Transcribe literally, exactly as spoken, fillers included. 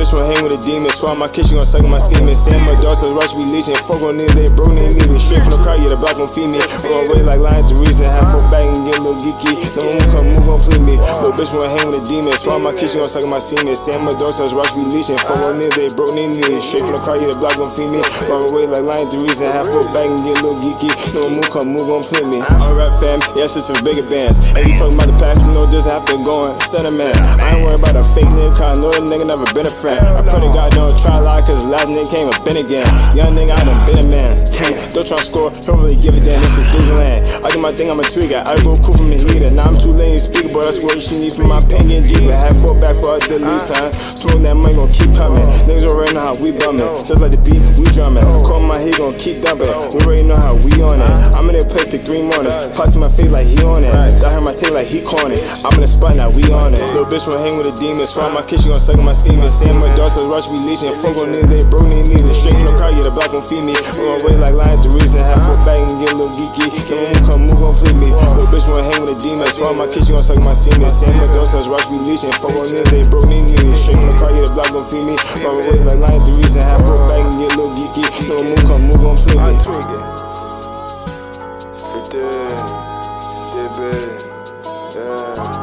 bitch won't hang with a demon. Swallow my kiss, she gon' suck in my semen. Saying my daughters rush be leeching. Fuck on niggas, they broke, they need me. Straight from the car, yeah, the block gon' feed me. Run away like lion to reason. Half full back and get a little geeky. No one come move, gon' please me. Little bitch won't hang with a demon. Swallow my kiss, she gon' suck in my semen. Saying my daughters rush be leeching. Fuck on niggas, they broke, they need me. Straight from the car, yeah, the block gon' feed me. Run away like lion to reason. Half full back and get a little geeky. No one move, come move, gon' please me. I'm a rap fam, yeah, shit's for bigger bands. And you talking about the past, you know this have to go on. Sentiment. I ain't worried about a fake nigga, cause I know that nigga never been a friend. I pray to God don't try a lie, cause the last nigga came and been again. Young nigga, I done been a man. Don't try to score, don't really give a damn, this is Disneyland. I do my thing, I'm a tweaker, I go cool from the heater. Now I'm too late to speak, but that's what she need for my pain getting deeper. Had four back for a delete, son. Smoke that money gon' keep coming. Niggas already know how we bumming. Just like the beat, we drumming. Call my heat gon' keep dumping. We already know how we on it. I'm in there play for three mornings. Pots in my face like he on it. I heard my tape like he corny. I'm in the spot now, we on it. Little bitch won't hang with a demon. Swallow my kiss, she gon' suck in my semen. Saying my daughters rush be leeching. Fuck on niggas, they broke, they need it. Straight from the car, yeah, the block gon' feed me. Run away like lion to reason. Half full back and get a little geeky. No one come move, gon' please me. Little bitch won't hang with a demon. Swallow my kiss, she gon' suck in my semen. Saying my daughters rush be leeching. Fuck on niggas, they broke, they need it. Straight from the car, yeah, the block gon' feed me. Run away like lion to reason. Half full back and get a little geeky. No one move, come move, gon' please me. Fifteenz, D Z A, yeah.